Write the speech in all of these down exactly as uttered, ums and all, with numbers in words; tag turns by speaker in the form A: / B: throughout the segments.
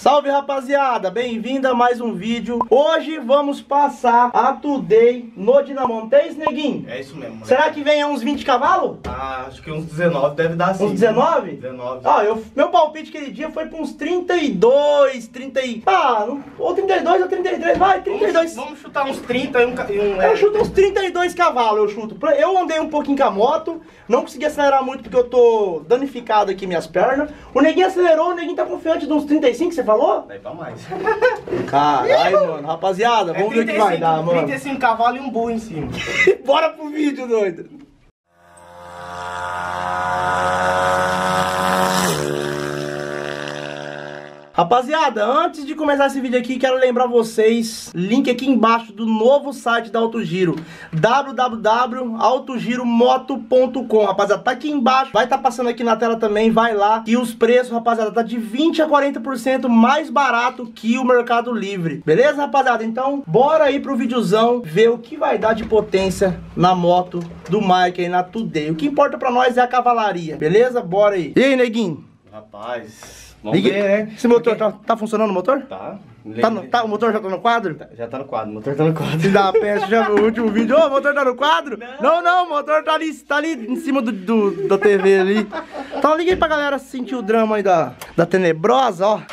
A: Salve, rapaziada, bem-vindo a mais um vídeo. Hoje vamos passar a Today no dinamômetro. É isso, neguinho?
B: É isso mesmo, moleque.
A: Será que vem a uns vinte cavalos?
B: Ah, acho que uns dezenove deve dar sim.
A: Uns dezenove?
B: dezenove.
A: Ah, eu, meu palpite aquele dia foi pra uns trinta e dois, trinta e... Ah, não- ou trinta e dois ou trinta e três, vai, trinta e dois.
B: Vamos, vamos chutar uns trinta e um... ca- e um
A: Eu chuto uns trinta e dois cavalos, eu chuto. Eu andei um pouquinho com a moto, não consegui acelerar muito porque eu tô danificado aqui minhas pernas. O neguinho acelerou, o neguinho tá confiante de uns trinta e cinco, você falou?
B: Daí pra mais.
A: Caralho, mano, rapaziada, vamos ver o que vai dar, mano.
B: trinta e cinco cavalos e um bull em cima.
A: Bora pro vídeo, doido. Rapaziada, antes de começar esse vídeo aqui, quero lembrar vocês, link aqui embaixo do novo site da Autogiro, w w w ponto autogiromoto ponto com. Rapaziada, tá aqui embaixo, vai estar tá passando aqui na tela também, vai lá. E os preços, rapaziada, tá de vinte a quarenta por cento mais barato que o Mercado Livre. Beleza, rapaziada? Então, bora aí pro videozão ver o que vai dar de potência na moto do Mike aí na Today. O que importa pra nós é a cavalaria, beleza? Bora aí. E aí, neguinho?
B: Rapaz... Vamos
A: Liga-
B: ver, né?
A: Esse motor tá, tá funcionando o motor?
B: Tá.
A: Tá no- tá, o motor já tá no quadro?
B: Tá, já tá no quadro, o motor tá no quadro.
A: Se dá uma peça, já no último vídeo. Ô, o motor tá no quadro? Não, não, o motor tá ali, tá ali em cima do, do, da T V ali. Então liga aí pra galera sentir o drama aí da, da tenebrosa, ó.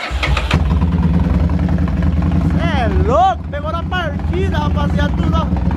A: Cê é louco, pegou na partida, rapaziada, tudo, ó.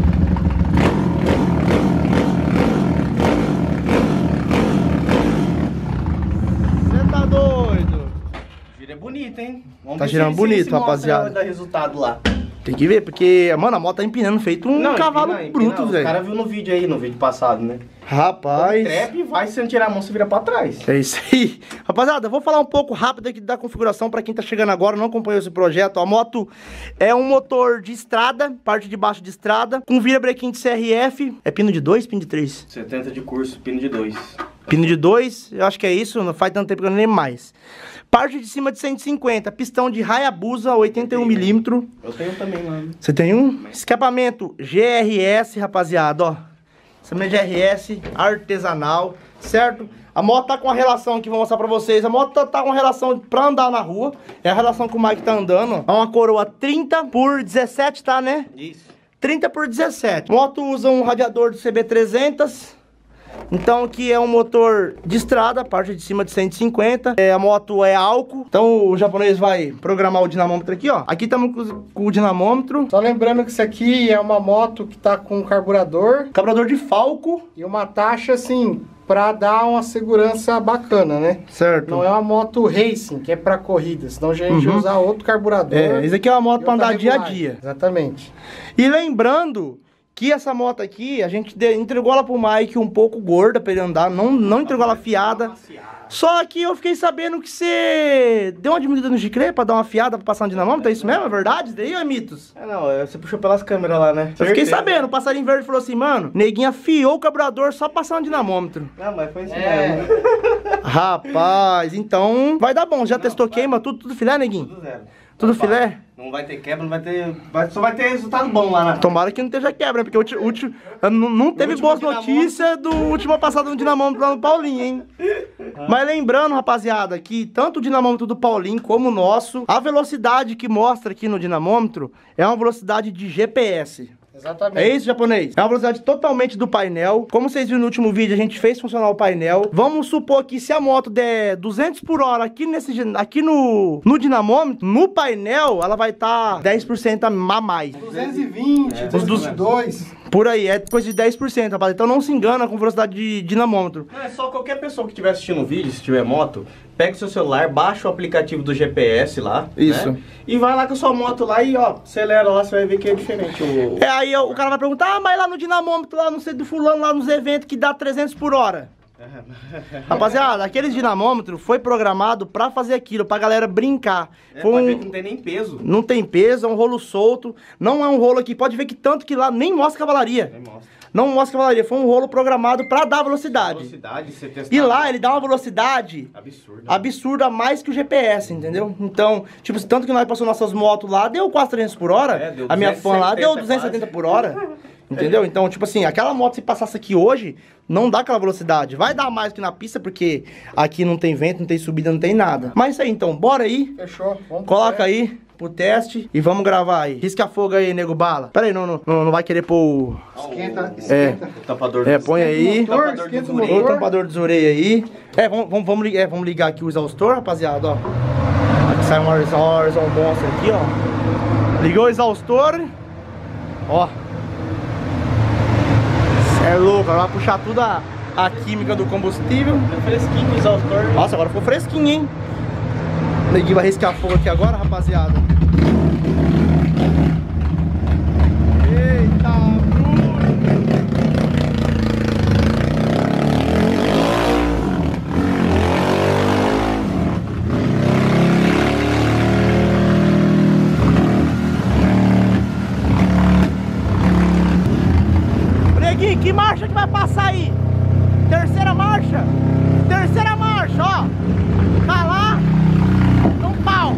A: Cê tá doido?
B: Giro é bonito, hein? Vamos
A: Tá
B: ver
A: girando
B: se- se-
A: bonito,
B: se mostra
A: rapaziada.
B: Vai dar resultado lá.
A: Tem que ver, porque, mano, a moto tá empinando feito um
B: Não,
A: cavalo
B: empina,
A: bruto,
B: empina. Os
A: velho.
B: caras viu no vídeo aí, no vídeo passado, né?
A: Rapaz.
B: Trap vai, se você não tirar a mão, você vira pra trás.
A: É isso aí. Rapaziada, eu vou falar um pouco rápido aqui da configuração pra quem tá chegando agora, não acompanhou esse projeto. A moto é um motor de estrada, parte de baixo de estrada, com virabrequim de C R F. É pino de dois, pino de três?
B: setenta de curso, pino de dois.
A: Pino de dois, eu acho que é isso, não faz tanto tempo que eu não lembro mais. Parte de cima de cento e cinquenta, pistão de Hayabusa oitenta e um milímetros.
B: Eu tenho também lá.
A: Você tem um? Escapamento G R S, rapaziada, ó. Escapamento G R S artesanal, certo? A moto tá com uma relação aqui, vou mostrar pra vocês. A moto tá, tá com uma relação pra andar na rua. É a relação que o Mike tá andando. É uma coroa trinta por dezessete, tá, né?
B: Isso.
A: trinta por dezessete. A moto usa um radiador de C B trezentos. Então aqui é um motor de estrada, parte de cima de cento e cinquenta. É, a moto é álcool. Então o japonês vai programar o dinamômetro aqui, ó. Aqui estamos com, com o dinamômetro.
C: Só lembrando que isso aqui é uma moto que tá com carburador
A: Carburador de Falco.
C: e uma taxa assim pra dar uma segurança bacana, né?
A: Certo.
C: Não é uma moto racing, que é pra corrida, senão a gente
A: Uhum.
C: ia usar outro carburador.
A: É, esse aqui é uma moto
C: e
A: pra
C: outra
A: andar dia a
C: regulagem.
A: dia.
C: Exatamente.
A: E lembrando que essa moto aqui, a gente de- entregou ela pro Mike um pouco gorda pra ele andar, não, não entregou ela fiada. Só que eu fiquei sabendo que você deu uma diminuída no giclê pra dar uma fiada pra passar no dinamômetro, é isso mesmo? É verdade? Isso daí ou é mitos?
B: É, não, é, você puxou pelas câmeras lá, né?
A: Eu fiquei
B: Certeza.
A: sabendo, o passarinho verde falou assim, mano, neguinho afiou o carburador só passando no dinamômetro.
B: Não, mas foi isso
C: É.
B: mesmo.
A: Rapaz, então vai dar bom. Já testou queima, tudo, tudo filé, neguinho?
B: Tudo zero.
A: Tudo
B: Não,
A: filé?
B: Não vai ter quebra, não vai ter... Vai, só vai ter resultado bom lá na...
A: Tomara que não esteja quebra, porque o ulti- ulti- não, não teve
B: último
A: boas
B: dinamômetro.
A: notícias do última passada do dinamômetro lá no Paulinho, hein? Mas lembrando, rapaziada, que tanto o dinamômetro do Paulinho como o nosso, a velocidade que mostra aqui no dinamômetro é uma velocidade de G P S.
C: Exatamente.
A: É isso, japonês? É uma velocidade totalmente do painel. Como vocês viram no último vídeo, a gente fez funcionar o painel. Vamos supor que se a moto der duzentos por hora aqui, nesse, aqui no, no dinamômetro, no painel, ela vai estar tá dez por cento a mais.
C: duzentos e vinte,
B: É.
C: duzentos e dois.
A: Por aí, é coisa de dez por cento, rapaz. Então não se engana com velocidade de dinamômetro.
B: Não, é só qualquer pessoa que estiver assistindo o vídeo, se tiver moto, pega o seu celular, baixa o aplicativo do G P S lá.
A: Isso.
B: Né? E vai lá com a sua moto lá e, ó, acelera lá, você vai ver que é diferente. O...
A: É, aí ó, o cara vai perguntar, ah, mas lá no dinamômetro, lá não sei do fulano, lá nos eventos que dá trezentos por hora. Rapaziada, aqueles dinamômetros foi programado pra fazer aquilo, pra galera brincar.
B: É,
A: Foi
B: pode
A: um-
B: ver que não tem nem peso.
A: Não tem peso, é um rolo solto. Não é um rolo aqui, pode ver que tanto que lá nem mostra cavalaria.
B: Nem mostra.
A: Não mostra cavalaria, foi um rolo programado pra dar velocidade.
B: Velocidade, você testar.
A: E lá ele dá uma velocidade
B: Absurdo.
A: absurda a mais que o G P S, entendeu? Então, tipo, tanto que nós passamos nossas motos lá, deu quase trezentos por hora.
B: É, deu
A: a minha fã lá deu
B: duzentos e setenta
A: duzentos e setenta por hora. Entendeu? Então, tipo assim, aquela moto se passasse aqui hoje, não dá aquela velocidade. Vai dar mais que na pista, porque aqui não tem vento, não tem subida, não tem nada. Mas isso aí, então, bora aí.
C: Fechou. Vamos
A: Coloca aí pro teste e vamos gravar aí. Risca fogo aí, nego bala. Pera aí, não, não, não vai querer pôr...
C: Esquenta,
A: É,
C: esquenta.
B: O tampador
A: é
B: do-
A: põe aí.
C: Motor,
B: Tampador
C: esquenta o
B: do
A: O
C: motor.
A: tampador de orelha aí. É, vamos, vamos, vamos, ligar, é, vamos ligar aqui o exaustor, rapaziada, ó. Aqui sai um horizon monstro aqui, ó. Ligou o exaustor. Ó. Cê é louco, agora vai puxar tudo a, a química do combustível.
B: É fresquinho o exaustor.
A: Nossa, agora ficou fresquinho, hein? O neguinho vai riscar fogo aqui agora, rapaziada. Eita, Bruno! Neguinho, que marcha que vai passar aí? Terceira marcha? Terceira marcha, ó. Tá lá. Um pau.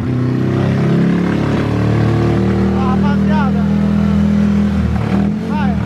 A: Ó, rapaziada. Vai.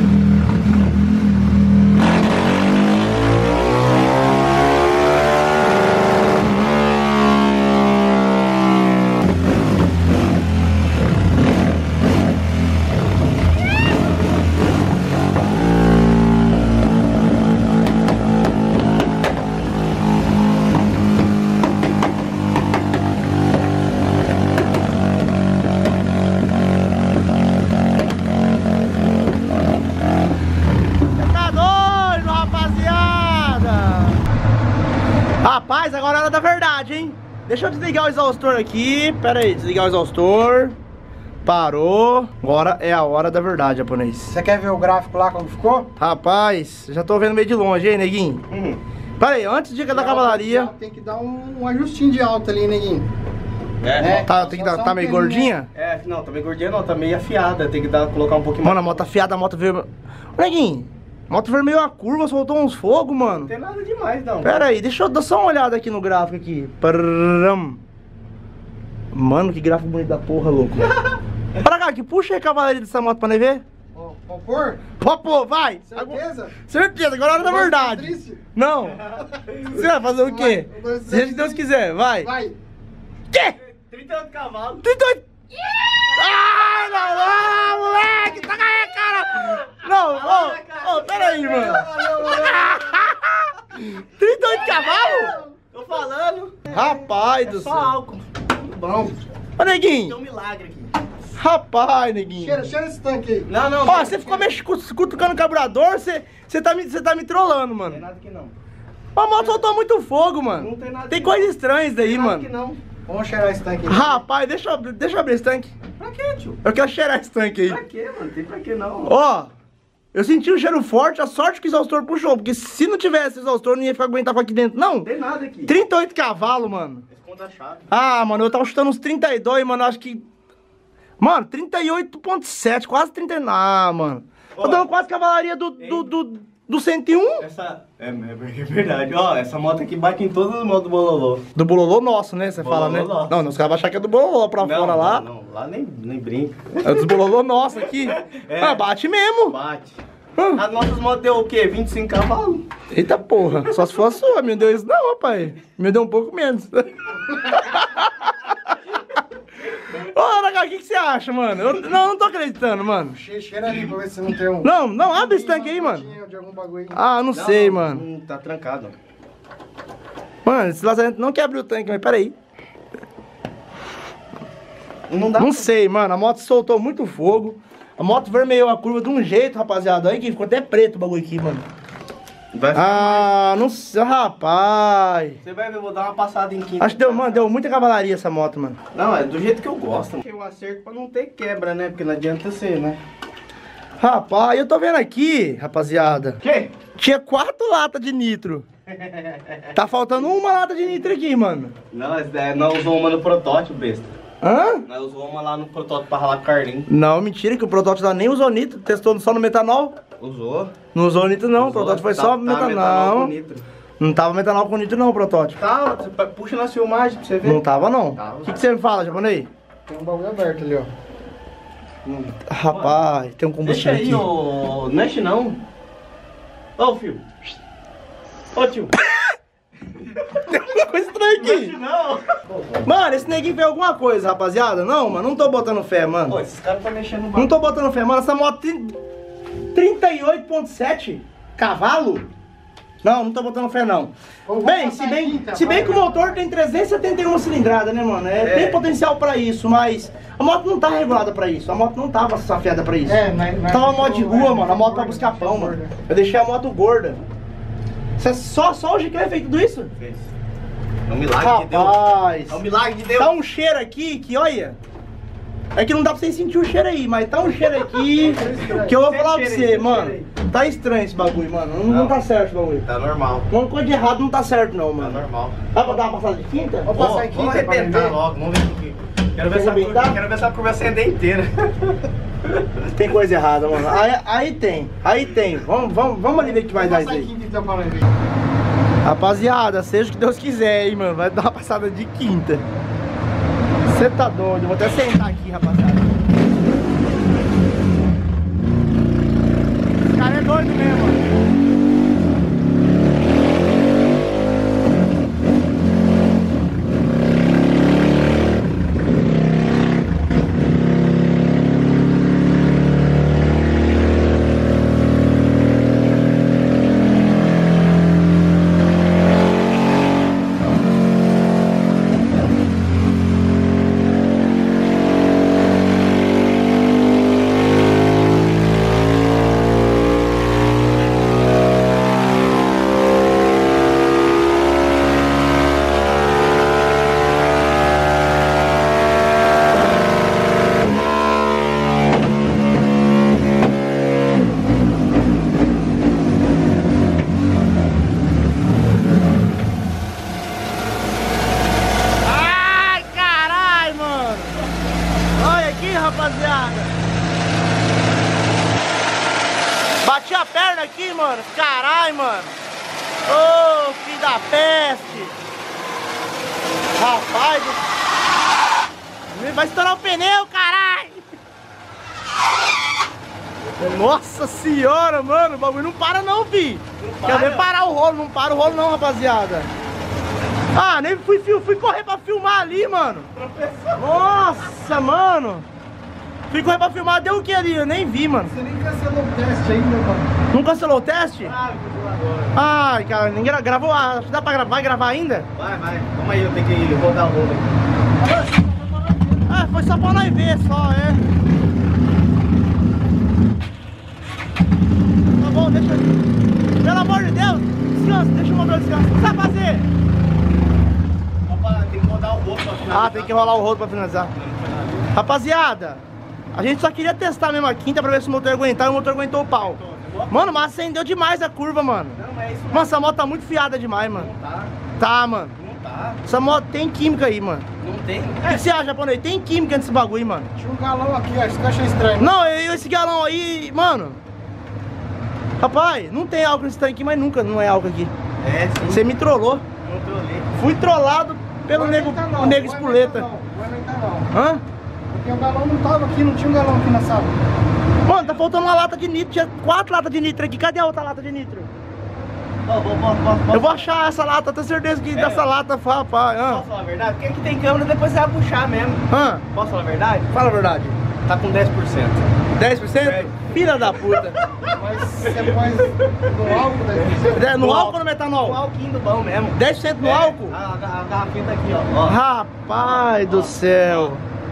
A: Tá doido, rapaziada! Rapaz, agora é a hora da verdade, hein? Deixa eu desligar o exaustor aqui. Pera aí, desligar o exaustor. Parou. Agora é a hora da verdade, japonês.
C: Você quer ver o gráfico lá como ficou?
A: Rapaz, já tô vendo meio de longe, hein, neguinho?
B: Uhum.
A: Pera aí, antes de ir da cavalaria.
C: Tem que dar um, um ajustinho de alta ali, neguinho.
B: É.
C: É.
A: Tá, tem que dar,
C: Só
A: tá
C: um
A: meio
C: pelinho,
A: gordinha?
B: É, não, tá meio gordinha não, tá meio afiada. Tem que dar, colocar um pouquinho
A: Mano, a
B: mais.
A: moto afiada, a moto veio. Ô, neguinho, a moto veio meio a curva, soltou uns fogos,
B: Não
A: mano.
B: tem nada demais, não.
A: Pera aí, deixa eu dar só uma olhada aqui no gráfico aqui. Parram. Mano, que gráfico bonito da porra, louco. Pra cá, que puxa aí a cavalaria dessa moto pra nós ver.
C: Ó, Vamos pôr?
A: Pô, pô, vai.
C: Certeza?
A: Certeza, agora é a hora da
C: Vai ficar
A: verdade.
C: triste?
A: Não. Você vai fazer o quê?
C: Vai, vai,
A: Seja o que Deus quiser, vai.
C: Vai.
A: Quê?
B: trinta e oito cavalos.
A: trinta e oito. Ai, não, não, moleque, tá com a cara. Não, ô, ô, pera aí, mano. trinta e oito cavalos?
B: Tô falando.
A: Rapaz do
B: Só
A: céu.
B: álcool.
C: Bom.
A: Ô,
B: Tem
A: neguinho.
B: um milagre aqui.
A: Rapaz, neguinho.
C: Cheira, cheira esse tanque aí.
B: Não, não.
A: Ó,
B: não.
A: você ficou meio cu- cutucando o carburador, você, você, tá me, você tá me trollando,
B: Não tem
A: mano.
B: nada que não.
A: A moto soltou muito fogo, mano.
B: Não tem nada
A: Tem
B: que
A: coisa
B: não.
A: estranha isso daí,
B: Tem nada
A: mano.
B: que não.
C: Vamos cheirar esse tanque aí.
A: Rapaz, deixa eu, abrir- deixa eu abrir esse tanque.
B: Pra quê, tio?
A: Eu quero cheirar esse tanque aí.
B: Pra quê, mano? Tem pra quê não.
A: Ó, eu senti um cheiro forte, a sorte que o exaustor puxou, porque se não tivesse exaustor, eu não ia ficar aguentar com aqui dentro. Não,
B: Não tem nada aqui.
A: trinta e oito cavalos, mano.
B: Responda a chave.
A: Ah, mano, eu tava chutando uns trinta e dois, mano, eu acho que... Mano, trinta e oito ponto sete, quase trinta e nove, ah, mano. Tô
B: Ó.
A: dando quase cavalaria do, do, do, do cento e um.
B: Essa. É, é verdade. Ó, essa moto aqui bate em todos os modos do Bololô.
A: Do bololô nosso, né? Você fala, né?
B: Bololô nosso.
A: Não, não, os caras vão achar que é do bololô pra
B: Não,
A: fora lá.
B: Não, não, lá nem, nem brinca.
A: É dos bololô nosso aqui.
B: É.
A: Ah, bate mesmo.
B: Bate.
A: Hum.
B: As nossas motos deu o quê? vinte e cinco cavalos?
A: Eita porra, só se for a sua, me deu isso não, rapaz. Me deu um pouco menos. Ô, Aragá, o que, que você acha, mano? Eu, não, eu não tô acreditando, mano.
C: Che- Cheira ali pra ver se não tem um...
A: Não, não, abre esse tanque aí, mano.
C: De algum bagulho aí.
A: Ah, não, sei, mano.
B: Não, tá trancado.
A: Mano, esse lazarento não quer abrir o tanque, mas peraí.
B: Não dá
A: Não
B: pra-
A: sei, mano, a moto soltou muito fogo. A moto vermelhou a curva de um jeito, rapaziada. Aí que ficou até preto o bagulho aqui, mano.
B: Vai ficar-
A: Ah, não sei, rapaz.
B: Você vai ver, eu vou dar uma passada em quinta.
A: Acho que deu, mano, deu muita cavalaria essa moto, mano.
B: Não, é do jeito que eu gosto. Eu acerto pra não ter quebra, né? Porque não adianta ser, né?
A: Rapaz, eu tô vendo aqui, rapaziada.
B: Que?
A: Tinha quatro latas de nitro. Tá faltando uma lata de nitro aqui, mano.
B: Não, é, nós usamos uma no protótipo, besta.
A: Hã?
B: Nós usamos uma lá no protótipo pra ralar com o Carlinhos.
A: Não, mentira, que o protótipo lá nem usou nitro. Testou só no metanol.
B: Usou.
A: Não usou nitro não, o
B: Usou.
A: protótipo foi
B: Tá-
A: só
B: tá
A: metanol.
B: com nitro.
A: Não tava metanol com nitro não, o protótipo.
B: Tá, você pa- puxa na filmagem pra você ver.
A: Não tava não.
B: Tava.
A: O que, que você me fala, japonês?
C: Tem um bagulho aberto ali, ó.
B: Hum.
A: Rapaz, tem um
B: Deixa
A: combustível
B: aí,
A: aqui.
B: ô. Não mexe não. Ô, filho. Ô, tio.
A: Tem uma coisa estranha aqui.
B: Não.
A: Mano, esse neguinho fez alguma coisa, rapaziada. Não, mano, não tô botando fé, mano.
B: Pô, esses caras estão mexendo no
A: Não
B: bagulho.
A: tô botando fé, mano. Essa moto tem trinta e oito ponto sete cavalo? Não, não tô botando fé, não.
C: Vamos
A: Bem,
C: passar
A: se bem,
C: aqui, então,
A: se bem
C: vai.
A: que o motor tem trezentos e setenta e uma cilindradas, né, mano? É,
B: É.
A: Tem potencial pra isso, mas a moto não tá regulada pra isso. A moto não tava safiada pra isso.
C: É, mas- mas-
A: Tava moto de rua,
C: é,
A: mano. A moto pra
C: gorda,
A: buscar pão,
C: gorda.
A: mano. Eu deixei a moto gorda. Isso é só, só o G K fez tudo isso?
B: Fez. É um milagre de Deus.
A: Rapaz.
B: É um milagre de Deus.
A: Tá um cheiro aqui que, olha. É que não dá pra vocês sentir o cheiro aí, mas tá um cheiro aqui que eu vou
B: Sente
A: falar pra
B: cheiro aí,
A: você,
B: sente
A: mano.
B: cheiro
A: Tá estranho esse bagulho, mano. Não, não
B: Não.
A: tá certo esse bagulho.
B: Tá normal.
A: Uma coisa de errado não tá certo, não,
B: Tá
A: mano.
B: normal.
A: Dá pra dar uma passada de quinta?
C: Vamos passar em
B: Vamos
C: quinta pra
B: arrebentar
C: ver.
B: logo, vamos ver o que. Quero ver,
A: Quer
B: essa curva,
A: arrebentar?
B: quero ver essa curva acender inteira.
A: Tem coisa errada, mano. Aí, aí tem, aí tem. Vamos, vamos, vamos ali ver o que vai dar
C: Vamos
A: isso
C: passar em
A: aí.
C: quinta então pra ver.
A: Rapaziada, seja o que Deus quiser, hein, mano. Vai dar uma passada de quinta. Você tá doido? Eu vou até sentar aqui, rapaziada. Esse cara é doido mesmo, mano. Ai, carai, mano. Olha aqui, rapaziada. Bati a perna aqui, mano. Carai, mano. Ô, filho da peste. Rapaz. Vai estourar o pneu, carai. Nossa senhora, mano. O bagulho não para não, fi. Quer ver parar o rolo. Não para o rolo não, rapaziada. Ah, nem fui, fui, fui correr pra filmar ali, mano. Nossa, mano. Fui correr pra filmar, deu o que ali? Eu nem vi, mano.
C: Você nem cancelou o teste ainda, mano.
A: Não cancelou o teste?
B: Ah, vou agora.
A: Ai, cara, ninguém gra- gravou. Ah, dá pra gravar? Vai gravar ainda?
B: Vai, vai. Vamos aí, eu tenho que rodar o rolo aqui.
A: Ah, foi só pra nós ver, só, é. Tá bom, deixa eu... Pelo amor de Deus, descansa, deixa o motor descansar. O que você vai fazer?
B: Opa, tem que rodar o rolo pra finalizar.
A: Ah, tem que rolar o rolo pra finalizar. Rapaziada, a gente só queria testar mesmo a quinta pra ver se o motor ia aguentar e o motor aguentou o pau. Mano, mas acendeu demais a curva, mano.
B: Não, mas é isso.
A: Mano, essa moto tá muito fiada demais, mano.
B: Não tá,
A: Tá, mano.
B: não tá.
A: Essa moto tem química aí, mano.
B: Não tem.
A: O que que você acha, japonês? Tem química nesse bagulho, mano.
C: Tinha um galão aqui, ó. Isso que eu achei estranho.
A: Não, eu, esse galão aí, mano. Rapaz, não tem álcool nesse tanque aqui, mas nunca não é álcool aqui.
B: É, sim.
A: Você me trollou.
B: Não trolei.
A: Fui trollado pelo
C: Não
A: nego,
C: aguenta não,
A: o nego
C: não
A: espoleta.
C: aguenta não, não aguenta não.
A: Hã?
C: Porque o galão não tava aqui, não tinha um galão aqui na sala.
A: Mano, tá faltando uma lata de nitro. Tinha quatro latas de nitro aqui. Cadê a outra lata de nitro?
B: Ó, vou, vou, vou, vou.
A: Eu vou achar essa lata, tenho certeza que
B: É.
A: dessa lata, rapaz. Hã?
B: Posso falar a verdade? Porque aqui tem câmera, depois você vai puxar mesmo.
A: Hã?
B: Posso falar a verdade?
A: Fala a verdade.
B: Tá com dez por cento.
A: dez por cento?
B: É.
A: Filha da puta.
C: Mas você põe no álcool daí.
A: É, no álcool ou no metanol?
B: O álcool do bom mesmo.
A: dez por cento no
B: É,
A: álcool?
B: A, a, a garrafinha tá aqui, ó. ó.
A: Rapaz do céu.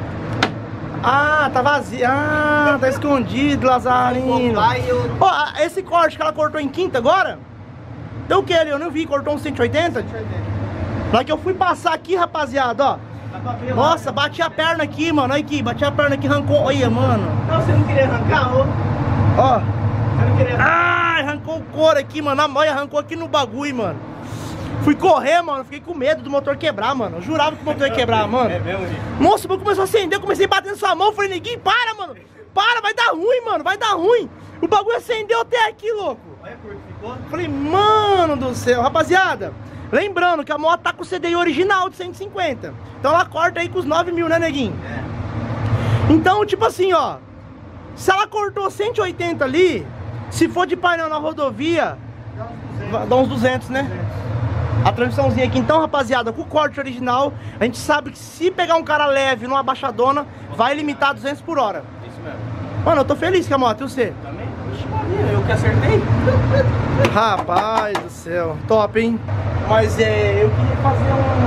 A: Ah, tá vazio. Ah, tá escondido, Lazarino.
B: Vai, eu...
A: Ó, ah, esse corte que ela cortou em quinta agora? Deu o que ali? Eu não vi, cortou uns cento e oitenta? Na hora que eu fui passar aqui, rapaziada, ó.
B: Dá pra ver,
A: Nossa, bati a perna aqui, mano. Olha aqui, bati a perna aqui, arrancou. Olha, mano.
B: Não, você não queria arrancar, ô.
A: Ó.
B: Você não queria arrancar.
A: Ai, arrancou o couro aqui, mano. A mãe arrancou aqui no bagulho, mano. Fui correr, mano. Fiquei com medo do motor quebrar, mano. Eu jurava que o motor ia quebrar, mano.
B: É mesmo, Nico?
A: Nossa, o bagulho começou a acender. Eu comecei a bater na sua mão. Falei, neguinho, para, mano. Para, vai dar ruim, mano. Vai dar ruim. O bagulho acendeu até aqui, louco.
B: Olha como ficou.
A: Falei, mano do céu. Rapaziada, lembrando que a moto tá com o C D I original de cento e cinquenta. Então ela corta aí com os nove mil, né, neguinho?
B: É.
A: Então, tipo assim, ó. Se ela cortou cento e oitenta ali, se for de painel na rodovia, dá uns duzentos, né? A transmissãozinha aqui, então, rapaziada, com o corte original, a gente sabe que se pegar um cara leve numa baixadona, vai limitar duzentos por hora.
B: Isso mesmo.
A: Mano, eu tô feliz com a moto, e você?
B: Também? Ixi, Maria, eu que acertei.
A: Rapaz do céu, top, hein? Mas é, eu queria fazer um...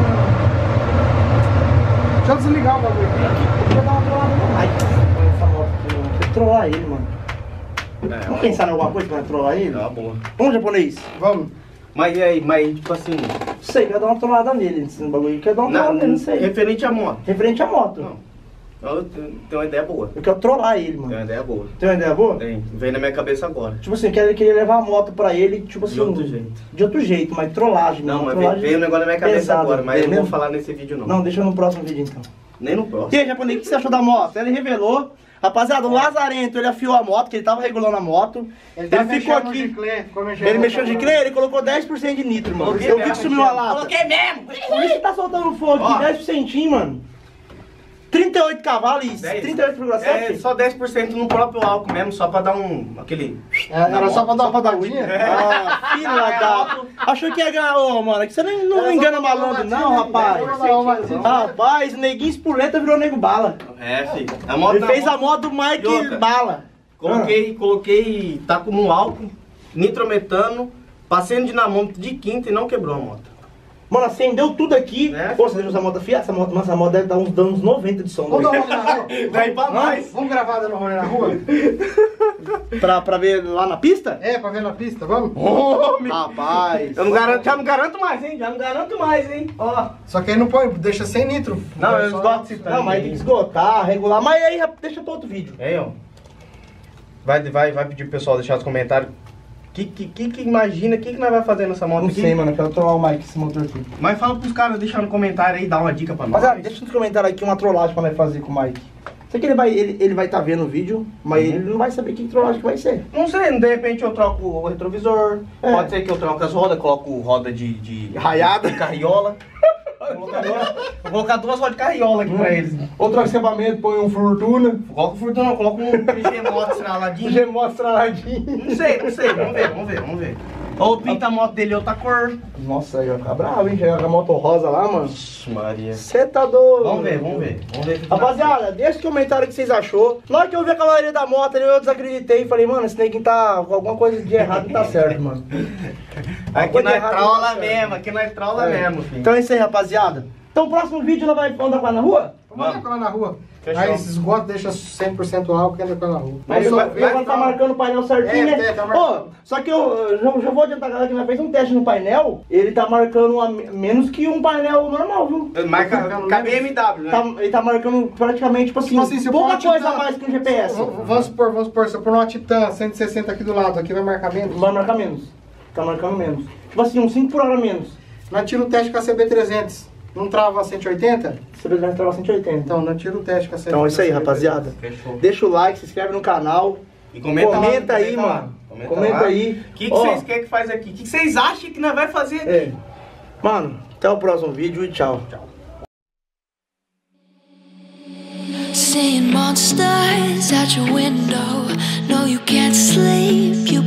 C: Deixa eu desligar o bagulho aqui.
A: Eu queria dar uma trollada no Mike com essa moto aqui, mano. Eu queria trollar ele, mano.
B: É,
A: Vamos pensar em alguma coisa pra trollar ele?
B: é uma boa.
A: Vamos, japonês?
C: Vamos.
B: Mas e aí, mas tipo assim...
A: Não sei, quero dar uma trollada nele nesse bagulho. Quero dar uma
B: na-
A: trollada nele, não sei.
B: referente à moto.
A: Referente à moto.
B: Não. Eu tenho tenho uma ideia boa.
A: Eu quero trollar ele,
B: Tenho
A: mano.
B: uma ideia boa.
A: Tem uma ideia boa?
B: Tem. Vem na minha cabeça agora.
A: Tipo assim, eu queria, queria levar a moto pra ele, tipo assim...
B: De outro jeito.
A: De outro jeito, mas trollagem.
B: Não,
A: mano,
B: mas
A: trollagem
B: veio um negócio na minha cabeça
A: pesada,
B: agora, mas eu não
A: mesmo?
B: vou falar nesse vídeo não.
A: Não, deixa no próximo vídeo então.
B: Nem no próximo.
A: E aí, japonês, o que você achou da moto? Ele revelou. Rapaziada, o Lazarento, ele afiou a moto, que ele tava regulando a moto. Ele,
C: tá
A: ficou
C: mexendo
A: aqui.
C: de clé, ficou mexendo
A: Ele
C: no
A: mexeu de
C: bagulho.
A: clé, ele colocou dez por cento de nitro, mano.
B: Coloquei
A: Eu vi
B: mesmo,
A: que sumiu a
B: mexendo.
A: lata.
B: Coloquei mesmo!
A: Por isso que tá soltando fogo
B: Ó.
A: aqui, dez por cento, mano. trinta e oito cavalos e
B: dez.
A: trinta e oito vírgula sete?
B: É, só dez por cento no próprio álcool mesmo, só pra dar um... aquele...
C: É, Era só pra dar uma padadinha?
A: Ah, filha da... Achou que ia ganhar, ô, mano, que você não, não
C: Era só
A: engana
C: pra dar uma
A: malandro
C: batida,
A: não,
C: hein?
A: rapaz.
C: Era só pra dar uma batida.
A: Rapaz, o neguinho espuleta virou nego bala.
B: É, filho. A moto,
A: Ele fez a moto do
B: E
A: Mike
B: outra?
A: Bala.
B: Coloquei, coloquei, tá com um álcool, nitrometano, passei no dinamômetro de quinta e não quebrou a moto.
A: Mano, acendeu tudo aqui.
B: É.
A: Pô, você deixou essa moto afiar? Essa moto, nossa, essa moto deve dar uns danos noventa de som.
C: Vamos dar
A: né?
C: uma rolê na rua?
B: Vai pra
C: Vamos-
B: mais.
C: Vamos gravar dando rolê na rua?
A: pra, pra ver lá na pista?
C: É, pra ver na pista, vamos?
A: Rapaz.
B: Eu não garanto, já não garanto mais, hein? Já não garanto mais, hein? Ó.
C: Só que aí não põe, deixa sem nitro.
B: Não, eu
C: Só-
B: esgoto esse
A: Não, mas tem que esgotar, regular. Mas aí, deixa pra outro vídeo.
B: É, ó. Vai, vai, vai pedir pro pessoal deixar nos comentários. Que, que, que, que imagina, o que, que nós vai fazer nessa moto
A: Não
B: aqui?
A: sei, mano, eu quero trollar o Mike esse motor aqui.
B: Mas fala pros caras deixar no comentário aí, dar uma dica pra nós.
A: Rapaziada, deixa nos comentários aqui uma trollagem pra nós fazer com o Mike. Sei que ele vai ele, ele vai tá vendo o vídeo, mas
B: Uhum.
A: ele não vai saber que trollagem que vai ser.
B: Não sei, de repente eu troco o retrovisor,
A: É.
B: pode ser que eu troque as rodas, coloco roda de... de
A: Raiada.
B: de carriola. Vou colocar duas, vou colocar duas rodas de carriola aqui pra eles.
A: Outro escapamento, põe um Fortuna.
B: Coloca o furtão, coloca um G-Moto estraladinho.
A: G-Moto estraladinho.
B: Não sei, não sei, vamos ver, vamos ver, vamos ver. Ou pinta a moto dele outra cor.
A: Nossa, aí vai ficar bravo, hein? Chega com a moto rosa lá, mano.
B: Ixi, Maria.
A: Você tá doido.
B: Vamos ver, vamos ver. Vamos ver.
A: Rapaziada, deixa o comentário que vocês achou. Na hora que eu vi a cavalaria da moto, eu desacreditei e falei, mano, esse neguinho tá com alguma coisa de errado, não tá certo, mano.
B: Aqui
A: Coisa
B: nós
A: errada,
B: trola
A: não tá certo.
B: mesmo, aqui nós trola
A: É.
B: mesmo, filho.
A: Então é isso aí, rapaziada. Então o próximo vídeo ela vai andar com ela na rua?
C: Vamos andar com ela na rua.
B: Fechou.
C: Aí esse esgoto deixa cem por cento álcool e anda com ela na rua.
B: Mas
A: Mas
B: vai-
A: só,
B: vai-
A: vai tá marcando o painel certinho,
C: É,
A: né?
C: é, tá
A: Ô,
C: marcando.
A: só que eu, eu já, já vou adiantar a galera que nós fez um teste no painel, ele tá marcando a me- menos que um painel normal, viu?
B: Marca
C: Pelo
B: com a
C: menos.
B: B M W, né?
A: Tá- ele tá marcando praticamente, tipo assim,
C: Tipo assim, se
A: pouca
C: for uma
A: coisa
C: Titan-
A: a mais que um G P S.
C: V- Vamos supor, vamos supor, se eu pôr uma Titan cento e sessenta aqui do lado, aqui vai marcar menos.
A: Vai marcar menos. Tá marcando menos. Tipo assim, uns cinco por hora menos.
C: Nós tira o teste com a C B trezentos. Não trava cento e oitenta?
A: Você vai travar cento e oitenta.
C: Então, nós tira o teste com a C B trezentos.
A: Então é isso aí, rapaziada.
B: Fechou.
A: Deixa o like, se inscreve no canal.
B: E comenta,
A: Comenta
B: lá,
A: aí,
B: comenta lá.
A: mano.
B: Comenta,
A: Comenta
B: lá.
A: aí.
B: O que que
A: Ó.
B: vocês querem que faz aqui? O que que vocês acham que nós vai fazer aqui?
A: É. Mano, até o próximo vídeo e tchau.
D: Seeing monsters out your window. No, you can't sleep. You